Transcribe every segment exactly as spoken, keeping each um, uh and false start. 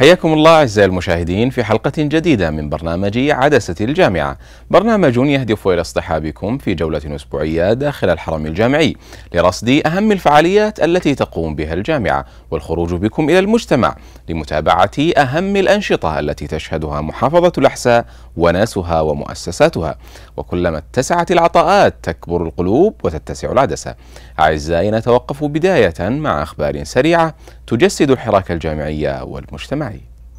حياكم الله أعزائي المشاهدين في حلقة جديدة من برنامج عدسة الجامعة، برنامج يهدف إلى اصطحابكم في جولة أسبوعية داخل الحرم الجامعي لرصد أهم الفعاليات التي تقوم بها الجامعة والخروج بكم إلى المجتمع لمتابعة أهم الأنشطة التي تشهدها محافظة الأحساء وناسها ومؤسساتها. وكلما اتسعت العطاءات تكبر القلوب وتتسع العدسة. أعزائي، نتوقف بداية مع أخبار سريعة تجسد الحراك الجامعي والمجتمعي.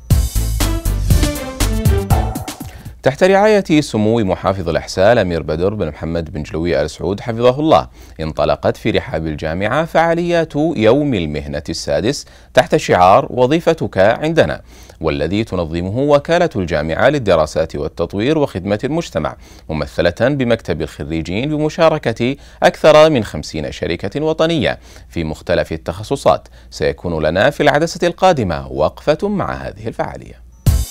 تحت رعاية سمو محافظ الأحساء الأمير بدر بن محمد بن جلوي آل سعود حفظه الله، انطلقت في رحاب الجامعة فعاليات يوم المهنة السادس تحت شعار وظيفتك عندنا، والذي تنظمه وكالة الجامعة للدراسات والتطوير وخدمة المجتمع، ممثلة بمكتب الخريجين بمشاركة أكثر من خمسين شركة وطنية في مختلف التخصصات. سيكون لنا في العدسة القادمة وقفة مع هذه الفعالية.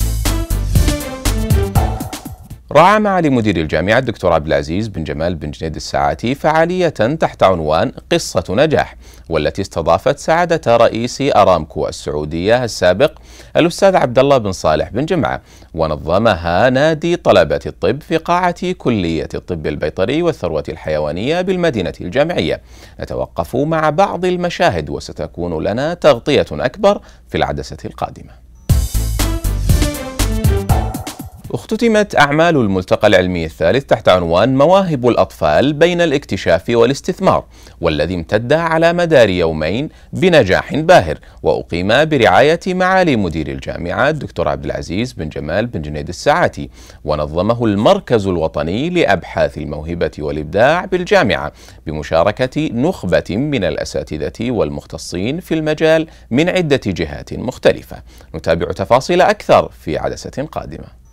راعى معالي مدير الجامعة الدكتور عبد العزيز بن جمال بن جنيد الساعاتي فعالية تحت عنوان قصة نجاح، والتي استضافت سعادة رئيس أرامكو السعودية السابق الأستاذ عبد الله بن صالح بن جمعة، ونظمها نادي طلبة الطب في قاعة كلية الطب البيطري والثروة الحيوانية بالمدينة الجامعية. نتوقف مع بعض المشاهد وستكون لنا تغطية أكبر في العدسة القادمة. اختتمت أعمال الملتقى العلمي الثالث تحت عنوان مواهب الأطفال بين الاكتشاف والاستثمار، والذي امتد على مدار يومين بنجاح باهر، وأقيم برعاية معالي مدير الجامعة الدكتور عبد العزيز بن جمال بن جنيد الساعاتي، ونظمه المركز الوطني لأبحاث الموهبة والإبداع بالجامعة بمشاركة نخبة من الأساتذة والمختصين في المجال من عدة جهات مختلفة. نتابع تفاصيل أكثر في عدسة قادمة.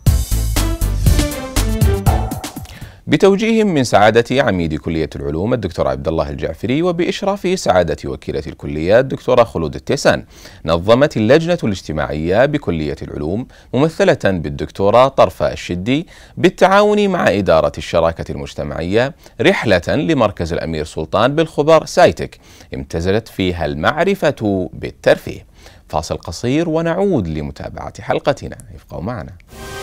بتوجيه من سعادة عميد كلية العلوم الدكتور عبد الله الجعفري وبإشراف سعادة وكيلة الكلية الدكتورة خلود التيسان، نظمت اللجنة الاجتماعية بكلية العلوم ممثلة بالدكتورة طرفة الشدي بالتعاون مع إدارة الشراكة المجتمعية رحلة لمركز الأمير سلطان بالخبر سايتك، امتزجت فيها المعرفة بالترفيه. فاصل قصير ونعود لمتابعة حلقتنا، ابقوا معنا.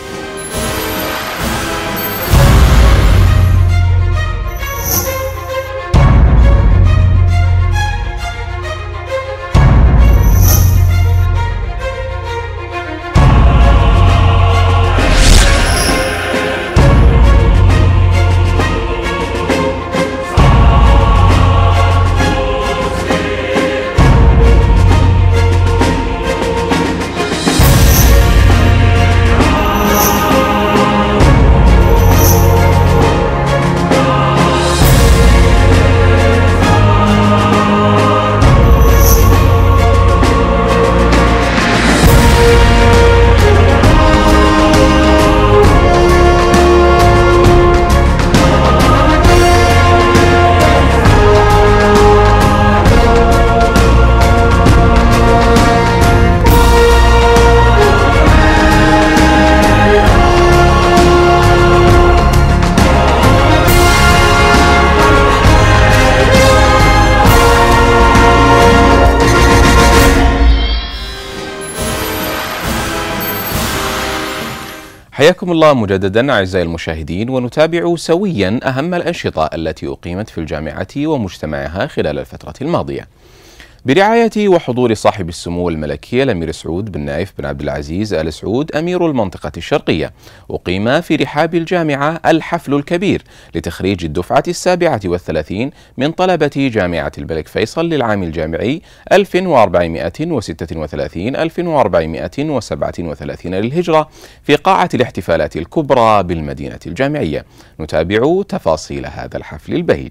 حياكم الله مجددا أعزائي المشاهدين، ونتابع سويا أهم الأنشطة التي أقيمت في الجامعة ومجتمعها خلال الفترة الماضية. برعاية وحضور صاحب السمو الملكي الأمير سعود بن نايف بن عبد العزيز آل سعود أمير المنطقة الشرقية، أقيم في رحاب الجامعة الحفل الكبير لتخريج الدفعة السابعة والثلاثين من طلبة جامعة الملك فيصل للعام الجامعي ألف وأربعمائة وستة وثلاثين ألف وأربعمائة وسبعة وثلاثين للهجرة في قاعة الاحتفالات الكبرى بالمدينة الجامعية. نتابع تفاصيل هذا الحفل البهيج.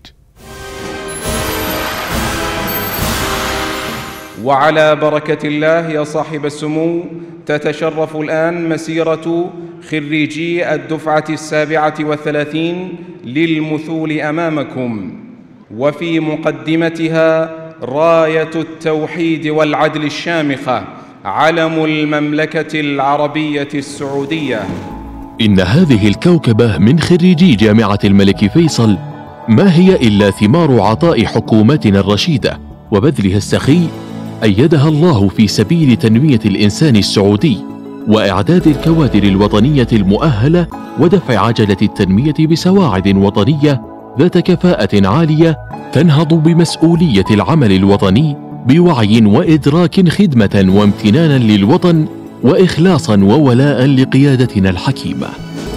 وعلى بركة الله يا صاحب السمو، تتشرف الآن مسيرة خريجي الدفعة السابعة والثلاثين للمثول أمامكم، وفي مقدمتها راية التوحيد والعدل الشامخة، علم المملكة العربية السعودية. إن هذه الكوكبة من خريجي جامعة الملك فيصل ما هي إلا ثمار عطاء حكومتنا الرشيدة وبذلها السخي أيدها الله في سبيل تنمية الإنسان السعودي وإعداد الكوادر الوطنية المؤهلة ودفع عجلة التنمية بسواعد وطنية ذات كفاءة عالية تنهض بمسؤولية العمل الوطني بوعي وإدراك خدمة وامتنانا للوطن وإخلاصا وولاء لقيادتنا الحكيمة.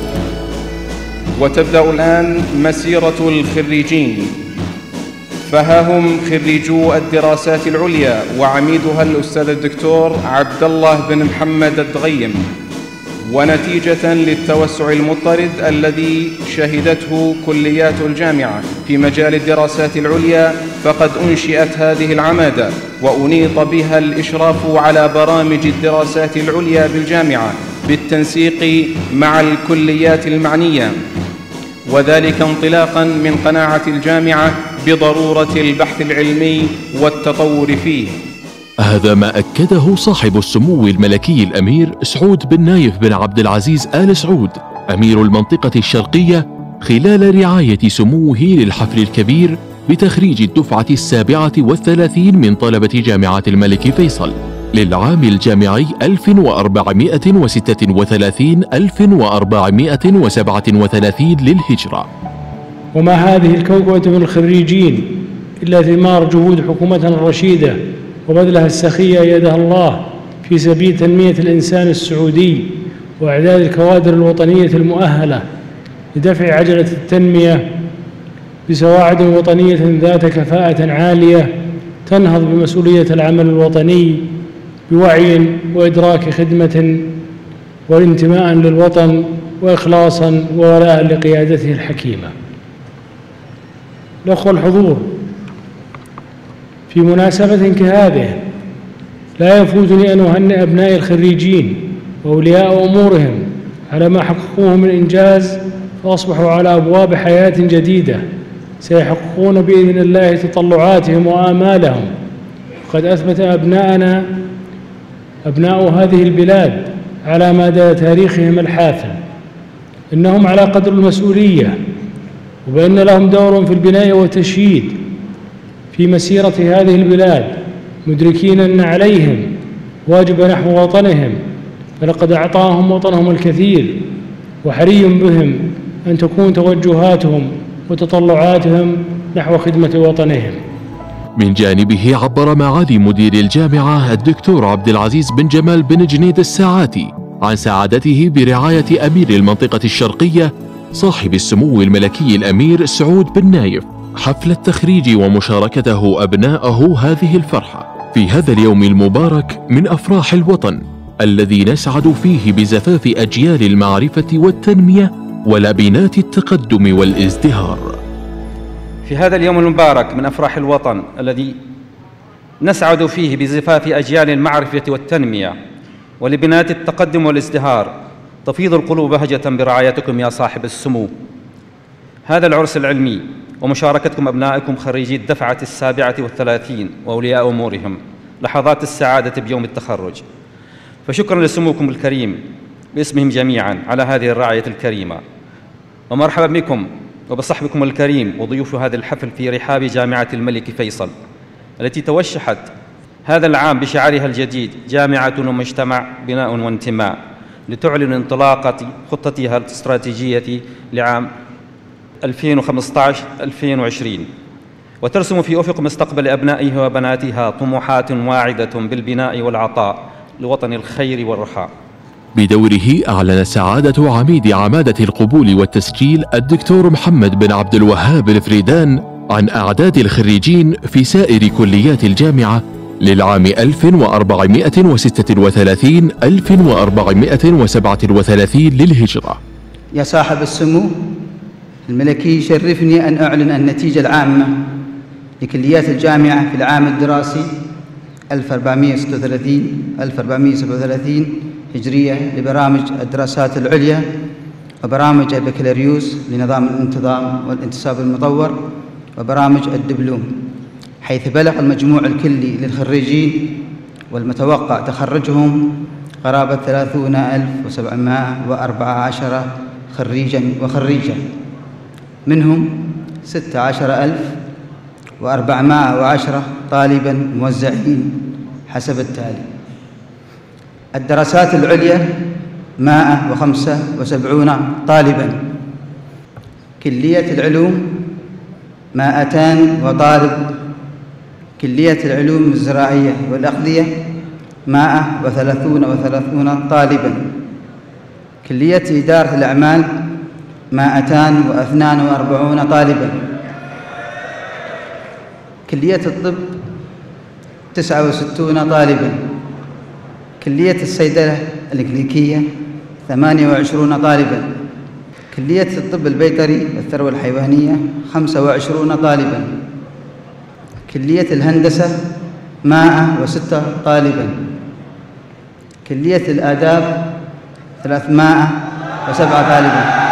وتبدأ الآن مسيرة الخريجين، فها هم خريجو الدراسات العليا وعميدها الأستاذ الدكتور عبد الله بن محمد الدغيم، ونتيجة للتوسع المضطرد الذي شهدته كليات الجامعة في مجال الدراسات العليا، فقد أنشئت هذه العمادة وأنيط بها الإشراف على برامج الدراسات العليا بالجامعة بالتنسيق مع الكليات المعنية، وذلك انطلاقا من قناعة الجامعة بضرورة البحث العلمي والتطور فيه. هذا ما أكده صاحب السمو الملكي الأمير سعود بن نايف بن عبد العزيز آل سعود أمير المنطقة الشرقية خلال رعاية سموه للحفل الكبير بتخريج الدفعة السابعة والثلاثين من طلبة جامعة الملك فيصل للعام الجامعي ألف وأربعمائة وستة وثلاثين ألف وأربعمائة وسبعة وثلاثين للهجرة. وما هذه الكوكبة من الخريجين إلا ثمار جهود حكومتنا الرشيدة وبذلها السخي أيدها الله في سبيل تنمية الإنسان السعودي وإعداد الكوادر الوطنية المؤهلة لدفع عجلة التنمية بسواعد وطنية ذات كفاءة عالية تنهض بمسؤولية العمل الوطني بوعي وإدراك خدمة وانتماء للوطن وإخلاصا وولاء لقيادته الحكيمة. الأخوة الحضور، في مناسبة كهذه لا يفوتني أن أهنئ أبناء الخريجين وأولياء أمورهم على ما حققوه من إنجاز، فأصبحوا على أبواب حياة جديدة سيحققون بإذن الله تطلعاتهم وآمالهم. وقد أثبت أبناءنا أبناء هذه البلاد على مدى تاريخهم الحافل إنهم على قدر المسؤولية، وبأن لهم دور في البناء والتشييد في مسيرة هذه البلاد، مدركين أن عليهم واجب نحو وطنهم، فلقد أعطاهم وطنهم الكثير، وحري بهم أن تكون توجهاتهم وتطلعاتهم نحو خدمة وطنهم. من جانبه عبر معالي مدير الجامعة الدكتور عبد العزيز بن جمال بن جنيد الساعاتي عن سعادته برعاية أمير المنطقة الشرقية صاحب السمو الملكي الأمير سعود بن نايف حفل التخريج ومشاركته أبناءه هذه الفرحة في هذا اليوم المبارك من أفراح الوطن الذي نسعد فيه بزفاف أجيال المعرفة والتنمية ولبنات التقدم والازدهار. في هذا اليوم المبارك من أفراح الوطن الذي نسعد فيه بزفاف أجيال المعرفة والتنمية ولبنات التقدم والازدهار، تفيض القلوب بهجة برعايتكم يا صاحب السمو هذا العرس العلمي ومشاركتكم أبنائكم خريجي الدفعة السابعة والثلاثين وأولياء أمورهم لحظات السعادة بيوم التخرج. فشكرا لسموكم الكريم باسمهم جميعا على هذه الرعاية الكريمة، ومرحبا بكم وبصحبكم الكريم وضيوف هذا الحفل في رحاب جامعة الملك فيصل التي توشحت هذا العام بشعارها الجديد جامعة ومجتمع بناء وانتماء، لتعلن انطلاقة خطتها الاستراتيجية لعام ألفين وخمسة عشر ألفين وعشرين، وترسم في أفق مستقبل أبنائها وبناتها طموحات واعدة بالبناء والعطاء لوطن الخير والرخاء. بدوره أعلن سعادة عميد عمادة القبول والتسجيل الدكتور محمد بن عبد الوهاب الفريدان عن أعداد الخريجين في سائر كليات الجامعة للعام ألف وأربعمائة وستة وثلاثين ألف وأربعمائة وسبعة وثلاثين للهجرة. يا صاحب السمو الملكي، يشرفني أن أعلن النتيجة العامة لكليات الجامعة في العام الدراسي ألف وأربعمائة وستة وثلاثين ألف وأربعمائة وسبعة وثلاثين هجرية لبرامج الدراسات العليا وبرامج البكالوريوس لنظام الانتظام والانتساب المطور وبرامج الدبلوم، حيث بلغ المجموع الكلي للخريجين والمتوقع تخرجهم قرابة ثلاثين ألف وسبعمائة وأربعة عشر خريجا وخريجة، منهم ستة عشر ألف وأربعمائة وعشرة طالبا موزعين حسب التالي: الدراسات العليا مائة وخمسة وسبعون طالباً، كلية العلوم مائتان وطالب، كلية العلوم الزراعية والأغذية مائة وثلاثون وثلاثون طالباً، كلية إدارة الأعمال مائتان واثنان وأربعون طالباً، كلية الطب تسعة وستون طالباً، كلية الصيدلة الإكلينيكية ثمانية وعشرون طالباً، كلية الطب البيطري والثروة الحيوانية خمسة وعشرون طالباً، كلية الهندسة مائة وستة طالباً، كلية الآداب ثلاثمائة وسبعة طالباً،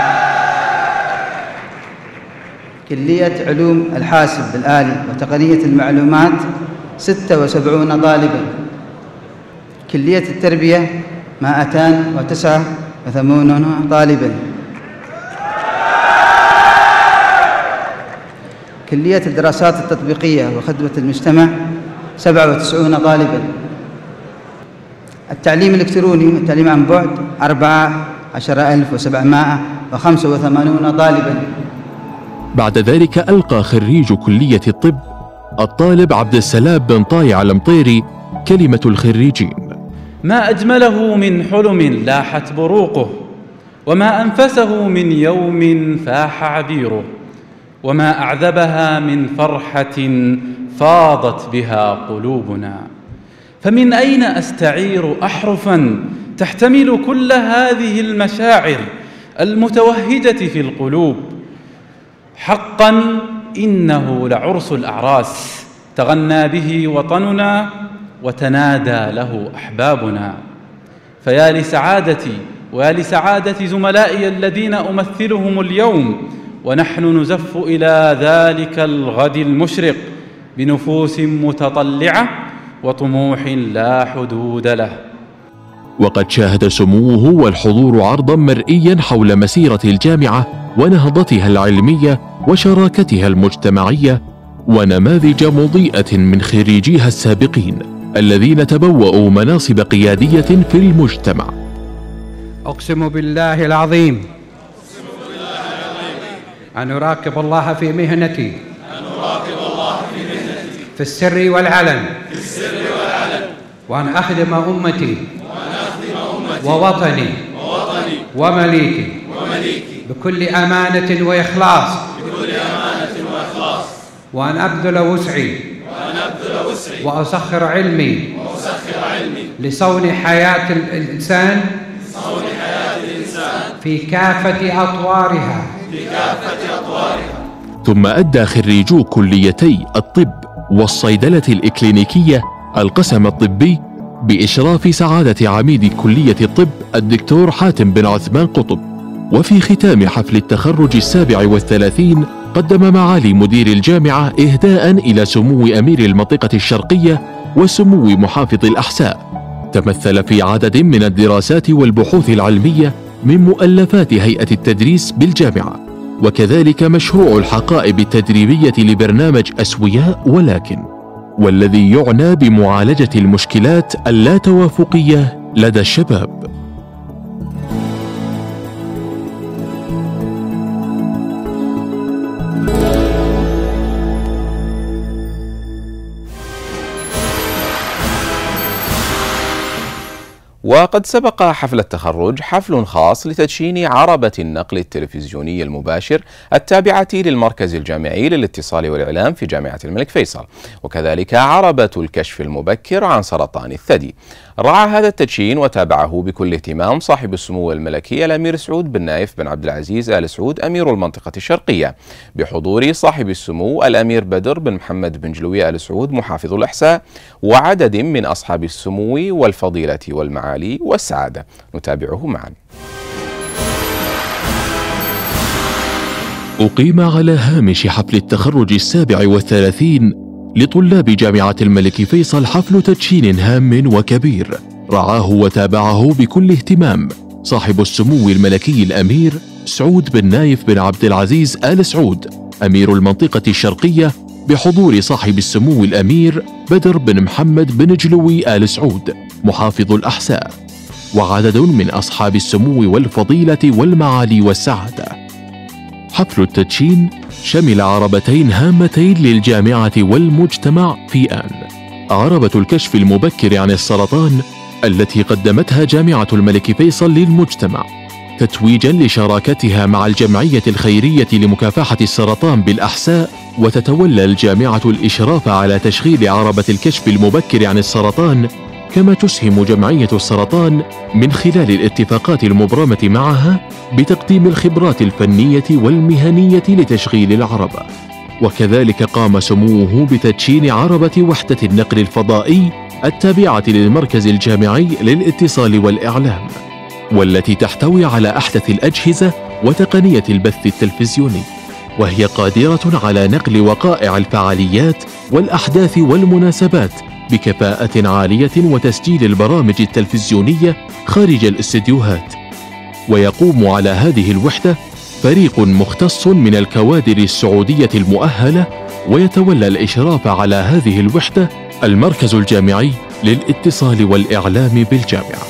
كلية علوم الحاسب الآلي وتقنية المعلومات ستة وسبعون طالباً، كلية التربية مائتان وتسعة وثمانون طالباً، كلية الدراسات التطبيقية وخدمة المجتمع سبعة وتسعون طالباً، التعليم الإلكتروني والتعليم عن بعد أربعة عشر ألف وسبعمائة وخمسة وثمانين طالباً. بعد ذلك ألقى خريج كلية الطب الطالب عبد السلام بن طايع المطيري كلمة الخريجين: ما أجمله من حلم لاحت بروقه، وما أنفسه من يوم فاح عبيره، وما أعذبها من فرحة فاضت بها قلوبنا. فمن أين أستعير أحرفاً تحتمل كل هذه المشاعر المتوهجة في القلوب؟ حقاً إنه لعرس الأعراس تغنى به وطننا وتنادى له أحبابنا. فيا لسعادتي ويا لسعادة زملائي الذين أمثلهم اليوم ونحن نزف إلى ذلك الغد المشرق بنفوس متطلعة وطموح لا حدود له. وقد شاهد سموه والحضور عرضا مرئيا حول مسيرة الجامعة ونهضتها العلمية وشراكتها المجتمعية، ونماذج مضيئة من خريجيها السابقين الذين تبوأوا مناصب قيادية في المجتمع. أقسم بالله العظيم أن أراقب الله في مهنتي في السر والعلن وأن أخدم أمتي ووطني ومليكي بكل أمانة وإخلاص، وأن أبذل وسعي وأسخر علمي لصون حياة الإنسان في كافة أطوارها. ثم أدى خريجو كليتي الطب والصيدلة الإكلينيكية القسم الطبي بإشراف سعادة عميد كلية الطب الدكتور حاتم بن عثمان قطب. وفي ختام حفل التخرج السابع والثلاثين قدم معالي مدير الجامعة إهداء إلى سمو أمير المنطقة الشرقية وسمو محافظ الأحساء، تمثل في عدد من الدراسات والبحوث العلمية من مؤلفات هيئة التدريس بالجامعة، وكذلك مشروع الحقائب التدريبية لبرنامج أسوياء ولكن، والذي يعنى بمعالجة المشكلات اللاتوافقية لدى الشباب. وقد سبق حفل التخرج حفل خاص لتدشين عربة النقل التلفزيوني المباشر التابعة للمركز الجامعي للاتصال والإعلام في جامعة الملك فيصل، وكذلك عربة الكشف المبكر عن سرطان الثدي. رعى هذا التدشين وتابعه بكل اهتمام صاحب السمو الملكي الأمير سعود بن نايف بن عبد العزيز آل سعود أمير المنطقة الشرقية، بحضور صاحب السمو الأمير بدر بن محمد بن جلوي آل سعود محافظ الأحساء، وعدد من أصحاب السمو والفضيلة والمعالي والسعادة. نتابعه معا. أقيم على هامش حفل التخرج السابع والثلاثين لطلاب جامعة الملك فيصل حفل تدشين هام وكبير رعاه وتابعه بكل اهتمام صاحب السمو الملكي الأمير سعود بن نايف بن عبد العزيز آل سعود أمير المنطقة الشرقية، بحضور صاحب السمو الأمير بدر بن محمد بن جلوي آل سعود محافظ الأحساء، وعدد من أصحاب السمو والفضيلة والمعالي والسعادة. حفل التدشين شمل عربتين هامتين للجامعة والمجتمع في آن: عربة الكشف المبكر عن السرطان التي قدمتها جامعة الملك فيصل للمجتمع تتويجا لشراكتها مع الجمعية الخيرية لمكافحة السرطان بالأحساء، وتتولى الجامعة الإشراف على تشغيل عربة الكشف المبكر عن السرطان، كما تسهم جمعية السرطان من خلال الاتفاقات المبرمة معها بتقديم الخبرات الفنية والمهنية لتشغيل العربة. وكذلك قام سموه بتدشين عربة وحدة النقل الفضائي التابعة للمركز الجامعي للاتصال والإعلام، والتي تحتوي على أحدث الأجهزة وتقنية البث التلفزيوني، وهي قادرة على نقل وقائع الفعاليات والأحداث والمناسبات بكفاءة عالية وتسجيل البرامج التلفزيونية خارج الاستديوهات. ويقوم على هذه الوحدة فريق مختص من الكوادر السعودية المؤهلة، ويتولى الإشراف على هذه الوحدة المركز الجامعي للاتصال والإعلام بالجامعة.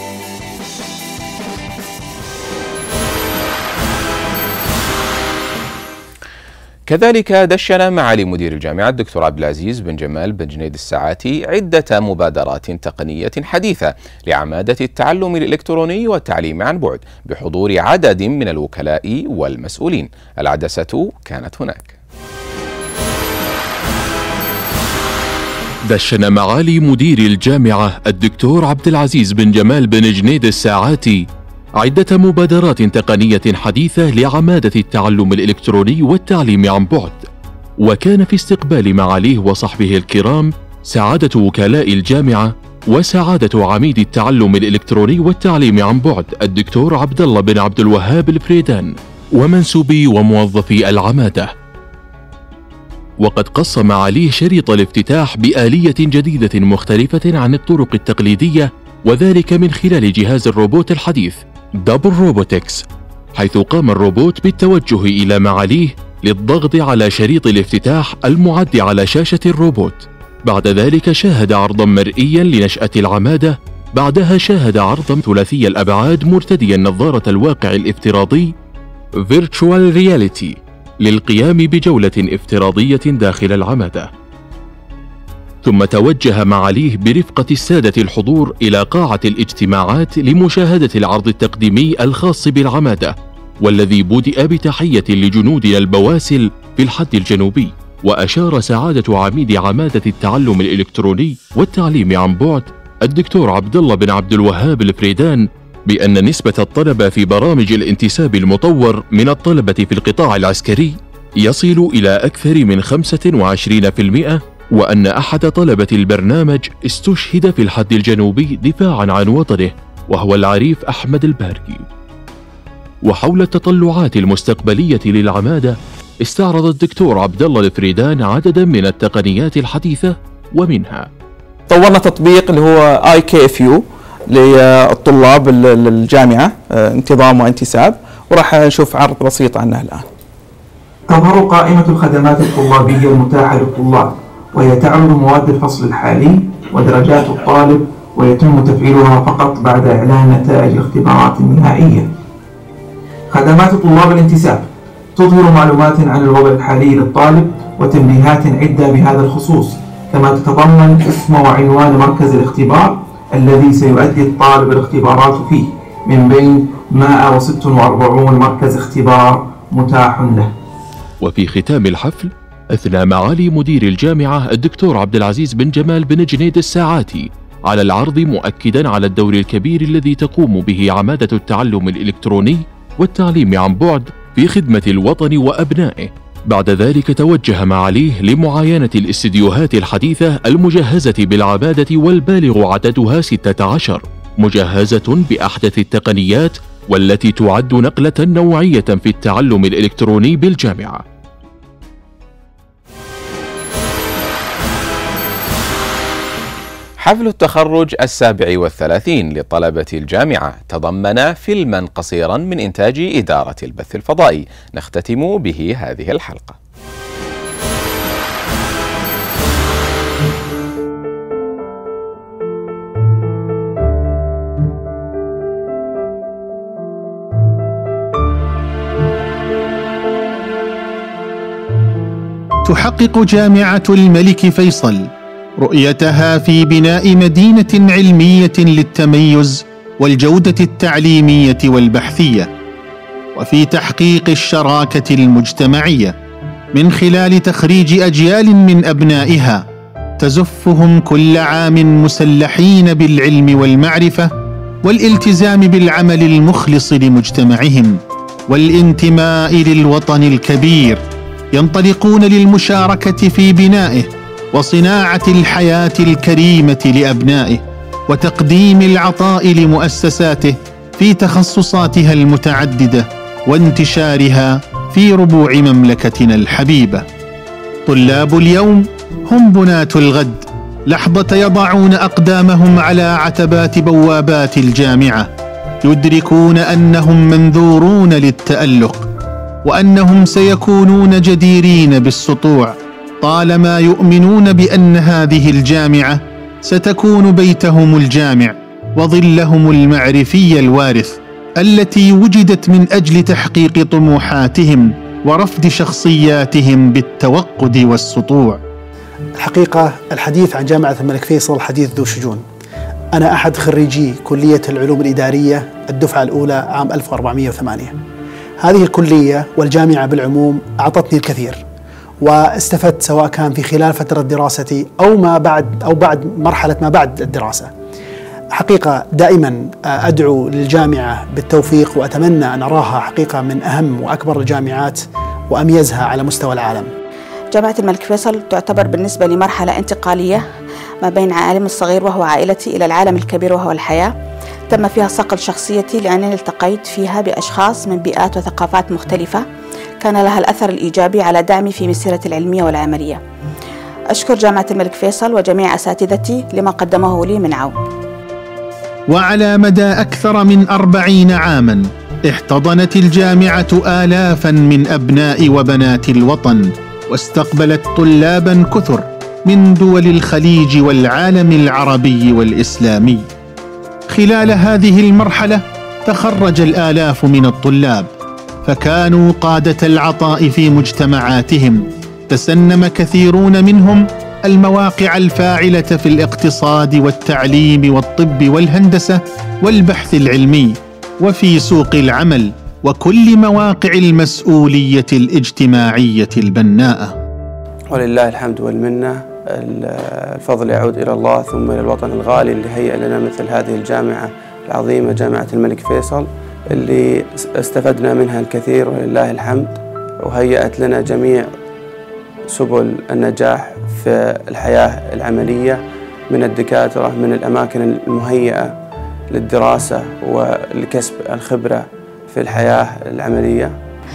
كذلك دشن معالي مدير الجامعة الدكتور عبد العزيز بن جمال بن جنيد الساعاتي عدة مبادرات تقنية حديثة لعمادة التعلم الإلكتروني والتعليم عن بعد بحضور عدد من الوكلاء والمسؤولين. العدسة كانت هناك. دشن معالي مدير الجامعة الدكتور عبد العزيز بن جمال بن جنيد الساعاتي عدة مبادرات تقنية حديثة لعمادة التعلم الإلكتروني والتعليم عن بعد. وكان في استقبال معاليه وصحبه الكرام سعادة وكلاء الجامعة وسعادة عميد التعلم الإلكتروني والتعليم عن بعد الدكتور عبد الله بن عبد الوهاب الفريدان ومنسوبي وموظفي العمادة. وقد قص معاليه شريط الافتتاح بآلية جديدة مختلفة عن الطرق التقليدية، وذلك من خلال جهاز الروبوت الحديث دبل روبوتكس، حيث قام الروبوت بالتوجه إلى معاليه للضغط على شريط الافتتاح المعد على شاشة الروبوت. بعد ذلك شاهد عرضا مرئيا لنشأة العمادة، بعدها شاهد عرضا ثلاثي الأبعاد مرتديا نظارة الواقع الافتراضي Virtual Reality للقيام بجولة افتراضية داخل العمادة. ثم توجه معاليه برفقة السادة الحضور إلى قاعة الاجتماعات لمشاهدة العرض التقديمي الخاص بالعمادة، والذي بدأ بتحية لجنودنا البواسل في الحد الجنوبي. وأشار سعادة عميد عمادة التعلم الإلكتروني والتعليم عن بعد الدكتور عبد الله بن عبد الوهاب الفريدان بأن نسبة الطلبة في برامج الانتساب المطور من الطلبة في القطاع العسكري يصل إلى أكثر من خمسة وعشرين بالمئة، وأن أحد طلبة البرنامج استشهد في الحد الجنوبي دفاعا عن وطنه، وهو العريف أحمد الباركي. وحول التطلعات المستقبلية للعمادة استعرض الدكتور عبد الله الفريدان عددا من التقنيات الحديثة، ومنها طورنا تطبيق اللي هو آي كي إف يو للطلاب الجامعة، انتظام وانتساب، وراح نشوف عرض بسيط عنه الآن. تظهر قائمة الخدمات الطلابية المتاحة للطلاب، وهي تعرض مواد الفصل الحالي ودرجات الطالب، ويتم تفعيلها فقط بعد إعلان نتائج الاختبارات النهائية. خدمات طلاب الانتساب تظهر معلومات عن الوضع الحالي للطالب وتنبيهات عدة بهذا الخصوص، كما تتضمن اسم وعنوان مركز الاختبار الذي سيؤدي الطالب الاختبارات فيه، من بين مئة وستة وأربعين مركز اختبار متاح له. وفي ختام الحفل أثنى معالي مدير الجامعة الدكتور عبد العزيز بن جمال بن جنيد الساعاتي على العرض، مؤكدا على الدور الكبير الذي تقوم به عمادة التعلم الإلكتروني والتعليم عن بعد في خدمة الوطن وأبنائه. بعد ذلك توجه معاليه لمعاينة الاستديوهات الحديثة المجهزة بالعمادة، والبالغ عددها ستة عشر، مجهزة بأحدث التقنيات، والتي تعد نقلة نوعية في التعلم الإلكتروني بالجامعة. حفل التخرج السابع والثلاثين لطلبة الجامعة تضمن فيلما قصيرا من إنتاج إدارة البث الفضائي، نختتم به هذه الحلقة. تحقق جامعة الملك فيصل رؤيتها في بناء مدينة علمية للتميز والجودة التعليمية والبحثية، وفي تحقيق الشراكة المجتمعية من خلال تخريج أجيال من أبنائها تزفهم كل عام مسلحين بالعلم والمعرفة والالتزام بالعمل المخلص لمجتمعهم والانتماء للوطن الكبير، ينطلقون للمشاركة في بنائه وصناعة الحياة الكريمة لأبنائه وتقديم العطاء لمؤسساته في تخصصاتها المتعددة وانتشارها في ربوع مملكتنا الحبيبة. طلاب اليوم هم بناة الغد، لحظة يضعون أقدامهم على عتبات بوابات الجامعة يدركون أنهم منذورون للتألق وأنهم سيكونون جديرين بالسطوع طالما يؤمنون بأن هذه الجامعة ستكون بيتهم الجامع وظلهم المعرفي الوارث التي وجدت من أجل تحقيق طموحاتهم ورفد شخصياتهم بالتوقد والسطوع. الحقيقة الحديث عن جامعة الملك فيصل حديث ذو شجون. أنا أحد خريجي كلية العلوم الإدارية الدفعة الأولى عام ألف وأربعمئة وثمانية. هذه الكلية والجامعة بالعموم أعطتني الكثير واستفدت سواء كان في خلال فترة دراستي أو ما بعد أو بعد مرحلة ما بعد الدراسة. حقيقة دائما أدعو للجامعة بالتوفيق وأتمنى أن أراها حقيقة من أهم وأكبر الجامعات وأميزها على مستوى العالم. جامعة الملك فيصل تعتبر بالنسبة لي مرحلة انتقالية ما بين عالمي الصغير وهو عائلتي إلى العالم الكبير وهو الحياة. تم فيها صقل شخصيتي لأنني التقيت فيها بأشخاص من بيئات وثقافات مختلفة كان لها الأثر الإيجابي على دعمي في مسيرتي العلمية والعملية. أشكر جامعة الملك فيصل وجميع أساتذتي لما قدموه لي من عون. وعلى مدى أكثر من أربعين عاماً احتضنت الجامعة آلافاً من أبناء وبنات الوطن واستقبلت طلاباً كثر من دول الخليج والعالم العربي والإسلامي. خلال هذه المرحلة تخرج الآلاف من الطلاب فكانوا قادة العطاء في مجتمعاتهم، تسنم كثيرون منهم المواقع الفاعلة في الاقتصاد والتعليم والطب والهندسة والبحث العلمي وفي سوق العمل وكل مواقع المسؤولية الاجتماعية البناءة. ولله الحمد والمنة، الفضل يعود إلى الله ثم إلى الوطن الغالي اللي هيأ لنا مثل هذه الجامعة العظيمة جامعة الملك فيصل اللي استفدنا منها الكثير ولله الحمد، وهيأت لنا جميع سبل النجاح في الحياة العملية من الدكاترة من الأماكن المهيئة للدراسة ولكسب الخبرة في الحياة العملية.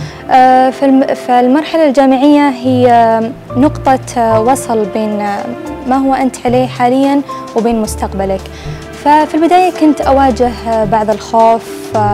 فالمرحلة الجامعية هي نقطة وصل بين ما هو أنت عليه حالياً وبين مستقبلك. ففي البداية كنت أواجه بعض الخوف،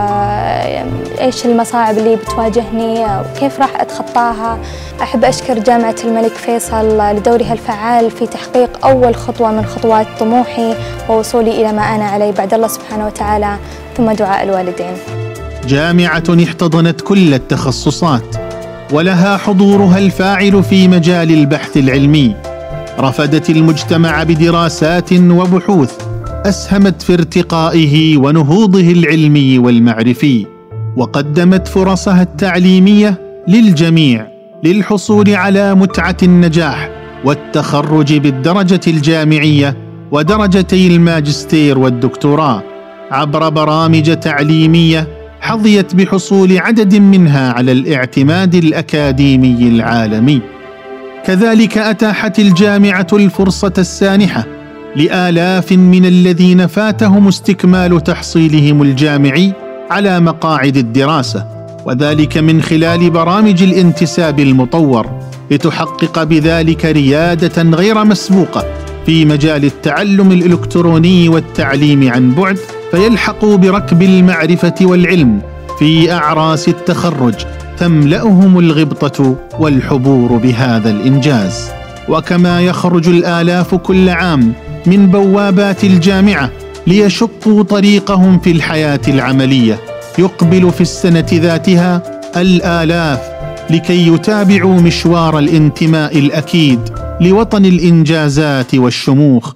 إيش المصاعب اللي بتواجهني وكيف راح أتخطاها. أحب أشكر جامعة الملك فيصل لدورها الفعال في تحقيق أول خطوة من خطوات طموحي ووصولي إلى ما أنا عليه بعد الله سبحانه وتعالى ثم دعاء الوالدين. جامعة احتضنت كل التخصصات ولها حضورها الفاعل في مجال البحث العلمي، رفدت المجتمع بدراسات وبحوث أسهمت في ارتقائه ونهوضه العلمي والمعرفي، وقدمت فرصها التعليمية للجميع للحصول على متعة النجاح والتخرج بالدرجة الجامعية ودرجتي الماجستير والدكتوراه عبر برامج تعليمية حظيت بحصول عدد منها على الاعتماد الأكاديمي العالمي. كذلك أتاحت الجامعة الفرصة السانحة لآلاف من الذين فاتهم استكمال تحصيلهم الجامعي على مقاعد الدراسة، وذلك من خلال برامج الانتساب المطور، لتحقق بذلك ريادة غير مسبوقة في مجال التعلم الإلكتروني والتعليم عن بعد، فيلحقوا بركب المعرفة والعلم في أعراس التخرج تملأهم الغبطة والحبور بهذا الإنجاز. وكما يخرج الآلاف كل عام من بوابات الجامعة ليشقوا طريقهم في الحياة العملية، يقبل في السنة ذاتها الآلاف لكي يتابعوا مشوار الانتماء الأكيد لوطن الإنجازات والشموخ.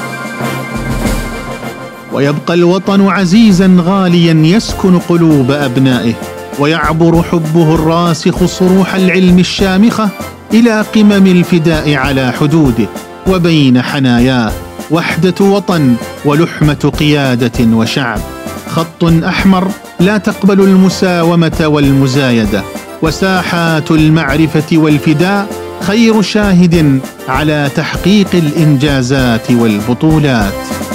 ويبقى الوطن عزيزا غاليا يسكن قلوب أبنائه، ويعبر حبه الراسخ صروح العلم الشامخة إلى قمم الفداء على حدوده، وبين حناياه وحدة وطن ولحمة قيادة وشعب. خط أحمر لا تقبل المساومة والمزايدة، وساحات المعرفة والفداء خير شاهد على تحقيق الإنجازات والبطولات.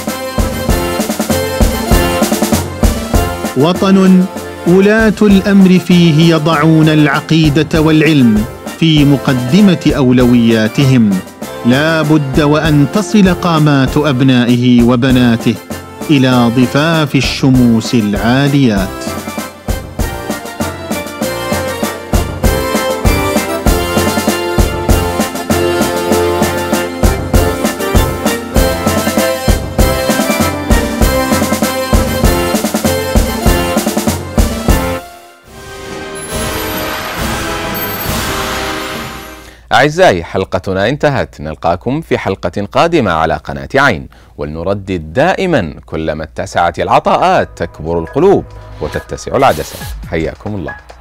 وطن ولاة الأمر فيه يضعون العقيدة والعلم في مقدمة أولوياتهم. لا بد وأن تصل قامات أبنائه وبناته إلى ضفاف الشموس العاليات. أعزائي، حلقتنا انتهت. نلقاكم في حلقة قادمة على قناة عين، ولنردد دائما كلما اتسعت العطاءات تكبر القلوب وتتسع العدسات. حياكم الله.